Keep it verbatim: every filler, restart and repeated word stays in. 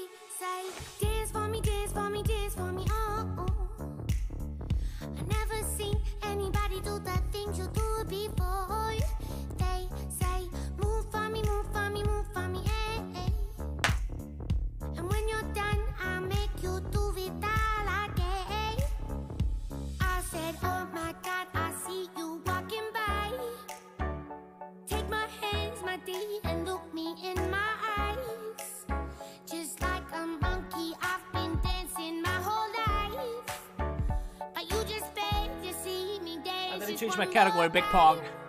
say, dance for me, dance for me, dance for me, oh, oh. I never seen anybody do the things you do before. They say, move for me, move for me, move for me, eh, eh. And when you're done, I'll make you do it all again. I said, oh my God, I see you walking by. Take my hands, my D, and look me in my eyes. Just like a monkey, I've been dancing my whole life. But you just beg to see me dance. I'm gonna change my category, Big Pong.